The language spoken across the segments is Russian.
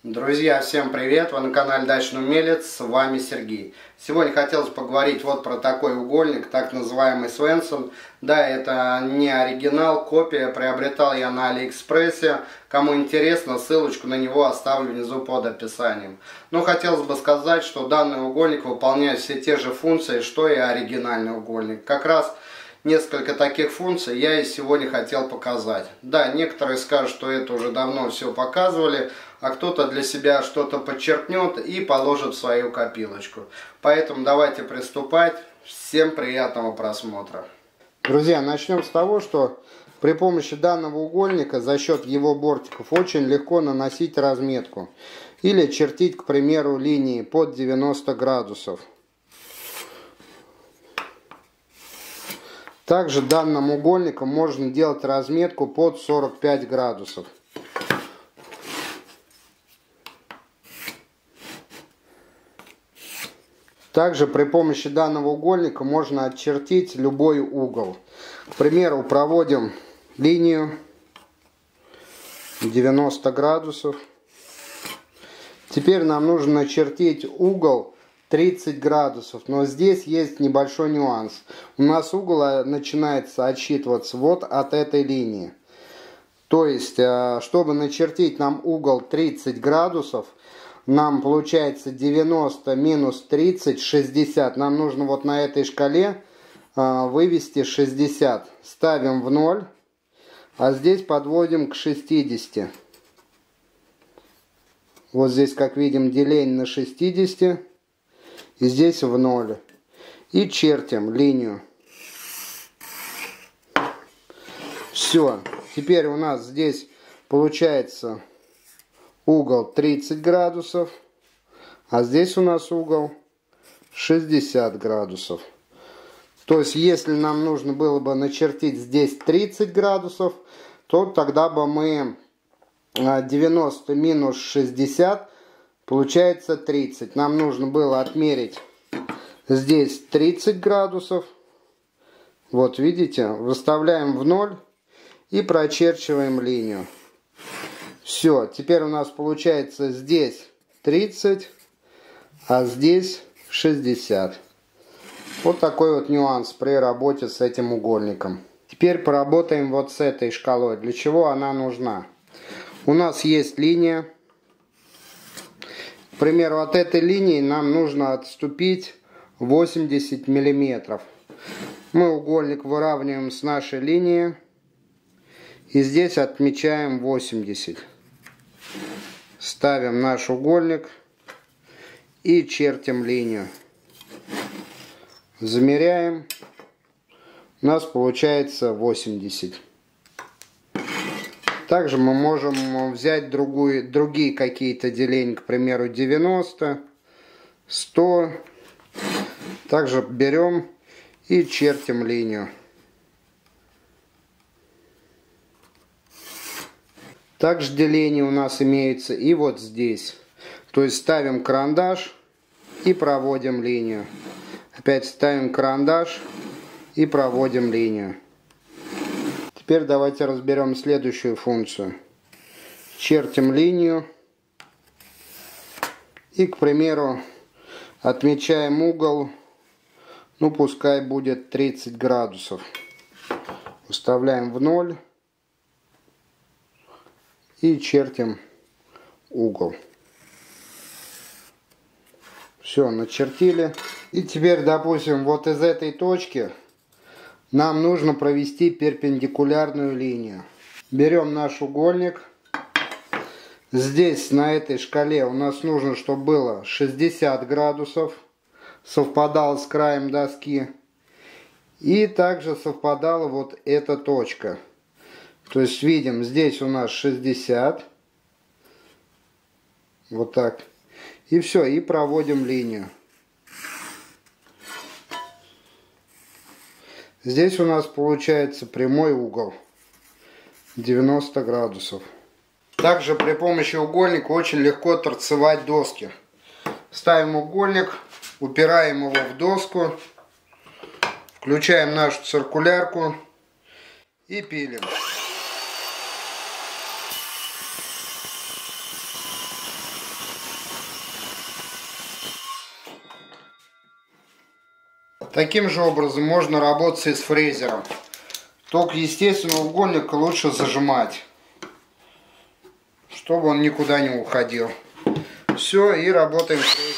Друзья, всем привет! Вы на канале Дачный Умелец, с вами Сергей. Сегодня хотелось поговорить вот про такой угольник, так называемый Свенсон. Да, это не оригинал, копия, приобретал я на Алиэкспрессе. Кому интересно, ссылочку на него оставлю внизу под описанием. Но хотелось бы сказать, что данный угольник выполняет все те же функции, что и оригинальный угольник. Как раз несколько таких функций я и сегодня хотел показать. Да, некоторые скажут, что это уже давно все показывали, а кто-то для себя что-то подчеркнет и положит в свою копилочку. Поэтому давайте приступать. Всем приятного просмотра. Друзья, начнем с того, что при помощи данного угольника за счет его бортиков очень легко наносить разметку. Или чертить, к примеру, линии под 90 градусов. Также данным угольником можно делать разметку под 45 градусов. Также при помощи данного угольника можно очертить любой угол. К примеру, проводим линию 90 градусов. Теперь нам нужно начертить угол 30 градусов, но здесь есть небольшой нюанс. У нас угол начинается отсчитываться вот от этой линии. То есть, чтобы начертить нам угол 30 градусов, нам получается 90 минус 30, 60. Нам нужно вот на этой шкале вывести 60. Ставим в 0, а здесь подводим к 60. Вот здесь, как видим, деление на 60. И здесь в 0. И чертим линию. Все. Теперь у нас здесь получается угол 30 градусов. А здесь у нас угол 60 градусов. То есть, если нам нужно было бы начертить здесь 30 градусов, то тогда бы мы 90 минус 60 получается 30. Нам нужно было отмерить здесь 30 градусов. Вот видите, выставляем в 0 и прочерчиваем линию. Все, теперь у нас получается здесь 30, а здесь 60. Вот такой вот нюанс при работе с этим угольником. Теперь поработаем вот с этой шкалой. Для чего она нужна? У нас есть линия. К примеру, от этой линии нам нужно отступить 80 миллиметров. Мы угольник выравниваем с нашей линии. И здесь отмечаем 80. Ставим наш угольник и чертим линию. Замеряем. У нас получается 80. Также мы можем взять другие какие-то деления, к примеру, 90, 100. Также берем и чертим линию. Также деление у нас имеется и вот здесь. То есть ставим карандаш и проводим линию. Опять ставим карандаш и проводим линию. Теперь давайте разберем следующую функцию. Чертим линию. И, к примеру, отмечаем угол. Ну, пускай будет 30 градусов. Выставляем в 0. И чертим угол. Все, начертили. И теперь, допустим, вот из этой точки нам нужно провести перпендикулярную линию. Берем наш угольник. Здесь, на этой шкале, у нас нужно, чтобы было 60 градусов. Совпадало с краем доски. И также совпадала вот эта точка. То есть видим, здесь у нас 60. Вот так. И все, и проводим линию. Здесь у нас получается прямой угол 90 градусов. Также при помощи угольника очень легко торцевать доски. Ставим угольник, упираем его в доску, включаем нашу циркулярку и пилим. Таким же образом можно работать и с фрезером. Только, естественно, угольник лучше зажимать, чтобы он никуда не уходил. Все, и работаем фрезером.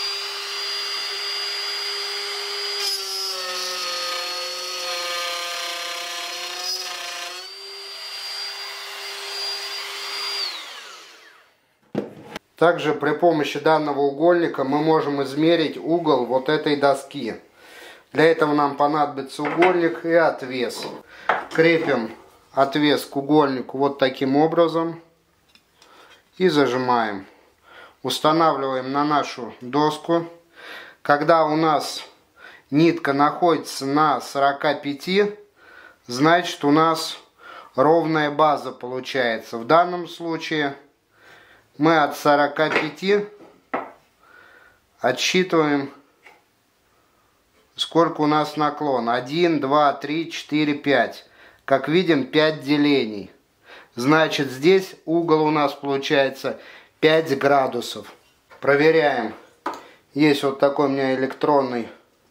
Также при помощи данного угольника мы можем измерить угол вот этой доски. Для этого нам понадобится угольник и отвес. Крепим отвес к угольнику вот таким образом и зажимаем. Устанавливаем на нашу доску. Когда у нас нитка находится на 45, значит у нас ровная база получается. В данном случае мы от 45 отсчитываем, сколько у нас наклон. 1, 2, 3, 4, 5. Как видим, 5 делений. Значит, здесь угол у нас получается 5 градусов. Проверяем. Есть вот такой у меня электронный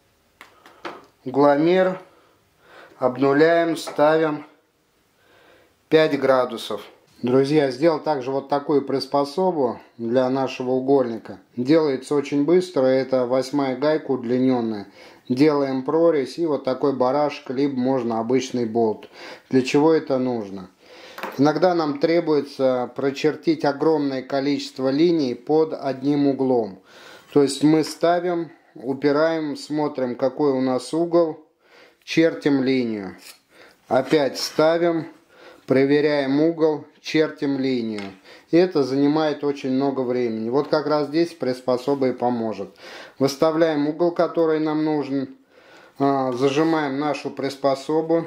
угломер. Обнуляем, ставим 5 градусов. Друзья, сделал также вот такую приспособу для нашего угольника. Делается очень быстро. Это 8-я гайка удлиненная. Делаем прорезь и вот такой барашек, либо можно обычный болт. Для чего это нужно? Иногда нам требуется прочертить огромное количество линий под одним углом. То есть мы ставим, упираем, смотрим, какой у нас угол, чертим линию. Опять ставим, проверяем угол, чертим линию. И это занимает очень много времени. Вот как раз здесь приспособа и поможет. Выставляем угол, который нам нужен. Зажимаем нашу приспособу.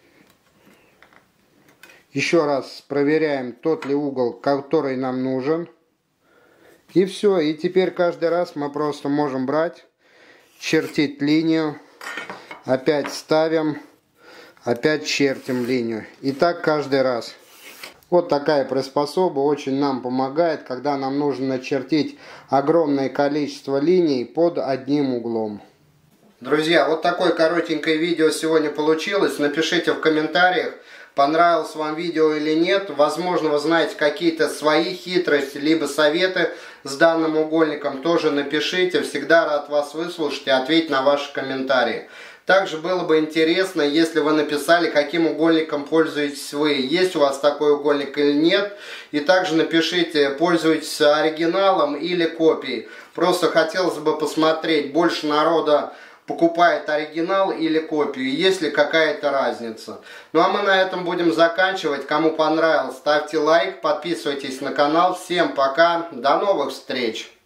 Еще раз проверяем, тот ли угол, который нам нужен. И все. И теперь каждый раз мы просто можем брать, чертить линию. Опять ставим. Опять чертим линию. И так каждый раз. Вот такая приспособа очень нам помогает, когда нам нужно начертить огромное количество линий под одним углом. Друзья, вот такое коротенькое видео сегодня получилось. Напишите в комментариях, понравилось вам видео или нет. Возможно, вы знаете какие-то свои хитрости, либо советы с данным угольником. Тоже напишите. Всегда рад вас выслушать и ответить на ваши комментарии. Также было бы интересно, если вы написали, каким угольником пользуетесь вы. Есть у вас такой угольник или нет. И также напишите, пользуетесь оригиналом или копией. Просто хотелось бы посмотреть, больше народа покупает оригинал или копию, есть ли какая-то разница. Ну а мы на этом будем заканчивать. Кому понравилось, ставьте лайк, подписывайтесь на канал. Всем пока, до новых встреч!